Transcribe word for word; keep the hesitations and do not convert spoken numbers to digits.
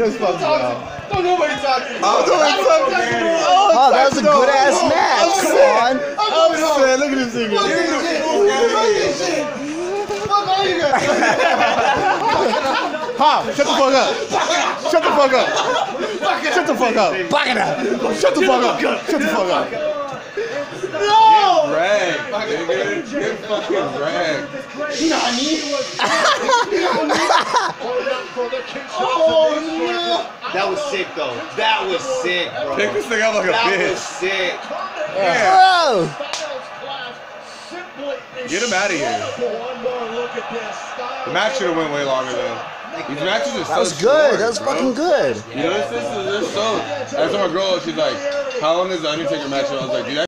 Just fuck me up. Don't nobody talk to me. Oh, nobody talk to me. Oh, that was a good ass match. Come on. I'm sad. Look at this thing. Fuck all you guys. Pop, shut the fuck up. Shut the fuck up. Shut the fuck up. Back it up. Shut the fuck up. Shut the fuck up. No! Get ragged, nigga. Get fucking ragged. Nani? Oh no! That was sick though. That was sick, bro. Pick this thing up like a that bitch. was sick. Yeah. Bro. Get him out of here. The match should have went way longer though. These matches are so That was short, good. That was bro. fucking good. You notice this? They're so. I told my girl, she's like, "How long is the Undertaker match?" And I was like, "Dude,